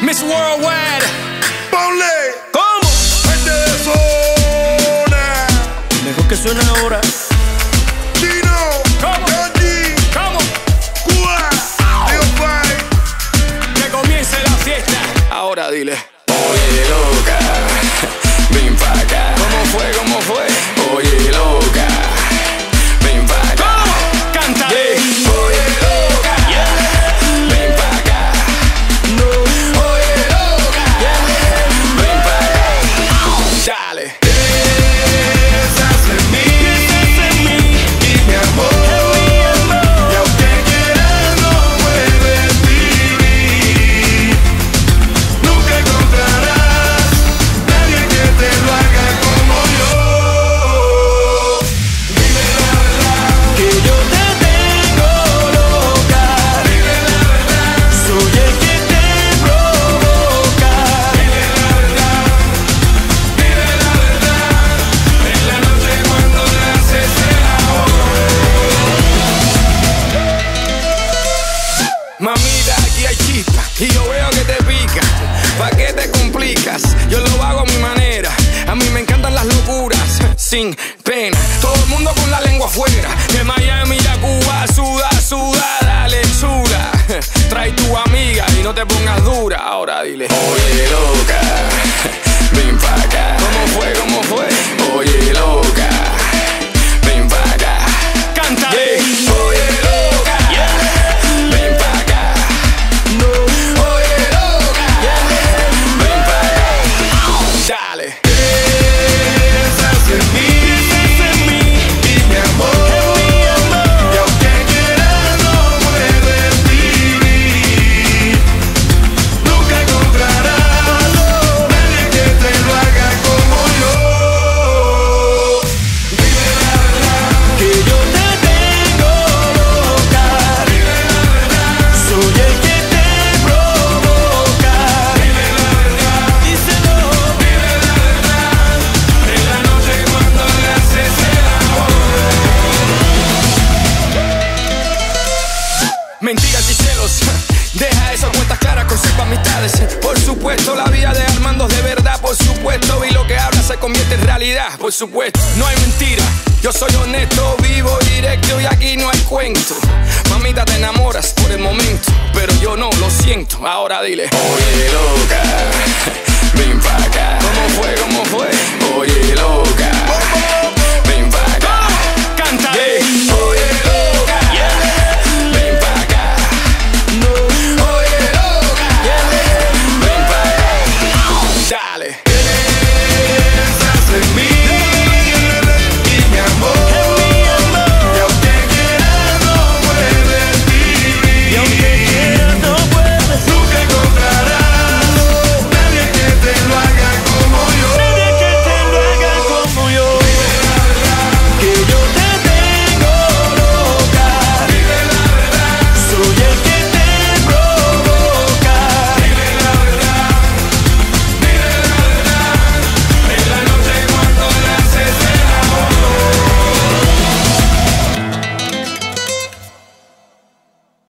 Miss Worldwide. Ponle. ¿Cómo? Gente de Zona. Mejor que suene ahora. Chino. ¿Cómo? Gente. ¿Cómo? Cuba. Davay. Que comience la fiesta. Ahora dile. Oye, loca, ven pa' acá. ¿Cómo fue? ¿Cómo fue? Oye, loca, ven pa' acá. ¿Cómo? Cántale. Oye, loca, ven pa' acá. No. Oye, loca, ven pa' acá. Dale. Piensas en mí. Y mi amor. Y aunque quieras no puedes vivir. Nunca encontrarás nadie que te lo haga como yo. Dime la verdad. Que yo te tengo loca. Dime la verdad. Soy el que te provoca. Dime la verdad. Dime la verdad. En la noche cuando le haces el amor. Mamita, aquí hay chispa y yo veo que te pica. ¿Pa' qué te complicas? Yo lo hago a mi manera. A mí me encantan las locuras, sin pena. Todo el mundo con la lengua afuera. De Miami a Cuba, suda, suda, dale, chula. Trae tu amiga y no te pongas dura. Ahora dile. Oye, loca, ven pa' acá. ¿Cómo fue? ¿Cómo fue? Oye, loca, ven pa' acá. Cántale. Oye, loca, ven pa' acá. No. Oye, loca, ven pa' acá. Dale. Piensas en mí. Y mi amor. Y aunque quieras no puedes vivir. Nunca encontrarás nadie que te lo haga como yo. Dime la verdad. Que yo te tengo loca. Dime la verdad. Soy el que te provoca. Dime la verdad. Díselo. Dime la verdad. En la noche cuando le haces el amor. Mentiras y celos. Deja eso, cuentas claras, conserva amistades. Por supuesto, la vida de Armando es de verdad, por supuesto. Y lo que habla se convierte en realidad, por supuesto. No hay mentira, yo soy honesto, vivo directo y aquí no hay cuento. Mamita, te enamoras por el momento, pero yo no, lo siento. Ahora dile. Oye, loca, ven pa' acá. ¿Cómo fue? ¿Cómo fue?